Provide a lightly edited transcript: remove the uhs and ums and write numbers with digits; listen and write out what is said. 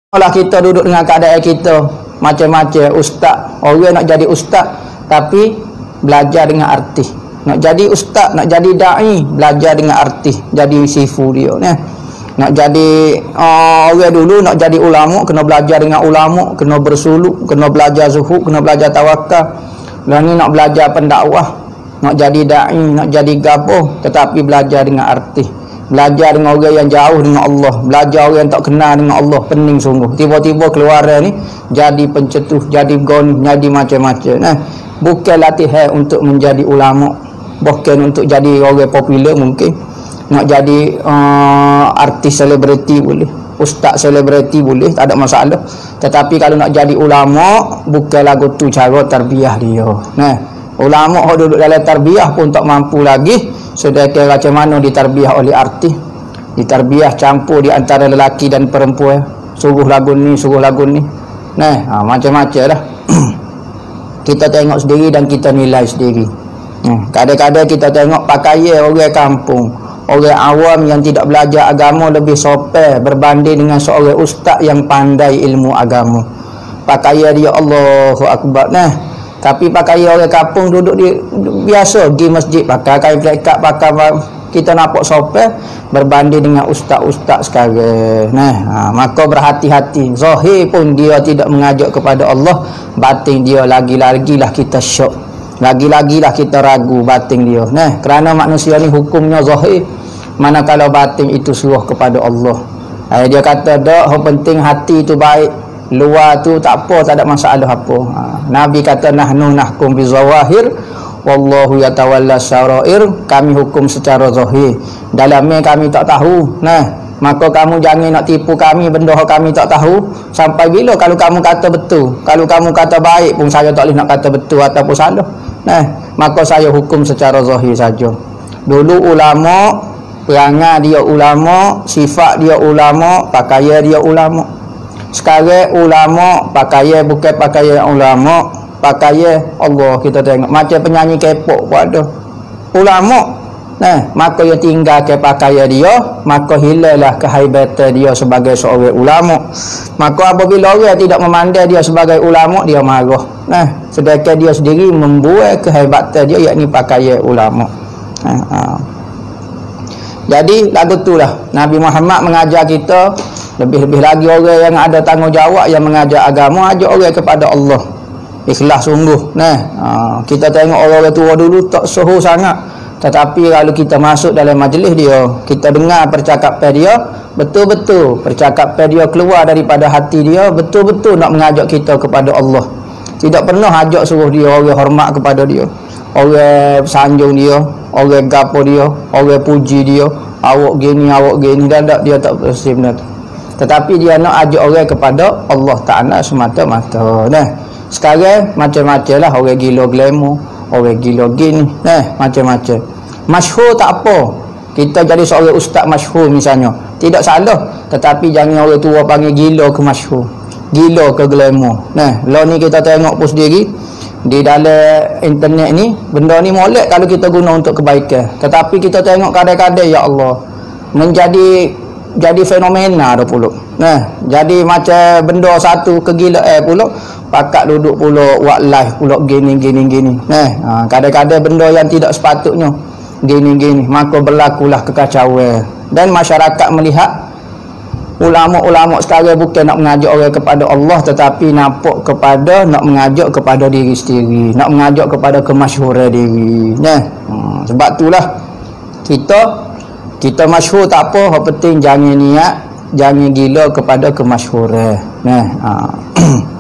Kalau kita duduk dengan keadaan kita macam-macam, ustaz, orang nak jadi ustaz tapi belajar dengan arti. Nak jadi ustaz, nak jadi dai, belajar dengan arti, jadi sifu dia ni. Nak jadi orang dulu nak jadi ulama, kena belajar dengan ulama, kena bersuluk, kena belajar zuhud, kena belajar tawakal. Yang ni nak belajar pendakwah, nak jadi dai, nak jadi gapo, tetapi belajar dengan arti. Belajar dengan orang yang jauh dengan Allah, belajar orang yang tak kenal dengan Allah, pening sungguh. Tiba-tiba keluar ni jadi pencetus, jadi goni, jadi macam-macam. Nah, bukan latihan untuk menjadi ulama, bukan untuk jadi orang popular mungkin. Nak jadi artis selebriti boleh, ustaz selebriti boleh, tak ada masalah. Tetapi kalau nak jadi ulama, bukan lagu tu cara tarbiyah dia. Nah, ulama yang duduk dalam tarbiyah pun tak mampu lagi. Sedangkan macam mana ditarbiyah oleh artis, ditarbiyah campur di antara lelaki dan perempuan, suruh lagu ni, suruh lagu ni. Nah, macam-macam lah. Kita tengok sendiri dan kita nilai sendiri. Kadang-kadang kita tengok pakaian orang kampung, orang awam yang tidak belajar agama lebih sopan berbanding dengan seorang ustaz yang pandai ilmu agama. Pakaian dia Allahu Akbar. Nah, tapi pakaian orang kampung duduk di biasa pergi masjid pakai kain plekat, pakai kita nampak sopan berbanding dengan ustaz-ustaz sekarang. Nah, maka berhati-hati. Zahir pun dia tidak mengajak kepada Allah, batin dia lagi-lagilah kita syok. Lagi-lagilah kita ragu batin dia. Nah, kerana manusia ni hukumnya zahir, manakala batin itu suruh kepada Allah. Dia kata dak, yang penting hati itu baik, luar tu tak apa, tak ada masalah apa. Nabi kata nahnu nahkum bizawahir wallahu yatawalla syarair. Kami hukum secara zahir, dalamnya kami tak tahu. Nah, maka kamu jangan nak tipu kami benda yang kami tak tahu. Sampai bila kalau kamu kata betul, kalau kamu kata baik pun saya tak boleh nak kata betul ataupun salah. Nah, maka saya hukum secara zahir saja. Dulu ulama, perangai dia ulama, sifat dia ulama, pakaian dia ulama. Sekarang ulama pakaian bukan pakaian ulama, pakaian Allah. Kita tengok macam penyanyi K-pop pun ada ulama. Nah, maka yang tinggal ke pakaian dia, maka hilanglah kehaibatan dia sebagai seorang ulama. Maka apabila orang tidak memandai dia sebagai ulama, dia marah. Nah, sedangkan dia sendiri membuat kehebatan dia, yakni pakaian ulama. Jadi lagu itulah Nabi Muhammad mengajar kita, lebih-lebih lagi orang yang ada tanggungjawab yang mengajar agama, ajak orang kepada Allah. Ikhlas sungguh. Nah, kita tengok orang-orang tua dulu tak suhu sangat, tetapi kalau kita masuk dalam majlis dia, kita dengar percakapan dia, betul-betul percakapan dia keluar daripada hati dia, betul-betul nak mengajak kita kepada Allah. Tidak pernah ajak suruh dia orang hormat kepada dia, orang sanjung dia, orang gapo dia, orang puji dia, awak gini dan dia tak bersih benda tu. Tetapi dia nak ajak orang kepada Allah Ta'ala semata-mata. Nah, sekarang macam-macam lah, orang gila glamour, orang gila gini, nah, macam-macam. Masyhur tak apa, kita jadi seorang ustaz masyhur misalnya, tidak salah. Tetapi jangan orang tua panggil gila ke masyhur, gila ke glamour. Nah, lah ni kita tengok pun sendiri di dalam internet ni, benda ni molek kalau kita guna untuk kebaikan. Tetapi kita tengok kadang-kadang ya Allah jadi fenomena dah pula. Nah, jadi macam benda satu kegilaan pula, pakak duduk pula buat live pula gini. Nah, kadang-kadang benda yang tidak sepatutnya gini, maka berlakulah kekacauan. Dan masyarakat melihat ulama-ulama sekarang bukan nak mengajak orang kepada Allah, tetapi nampak kepada nak mengajak kepada diri sendiri, nak mengajak kepada kemasyhuran diri. Nah, sebab itulah kita masyhur tak apa, yang penting jangan niat, jangan gila kepada kemasyhuran. Nah,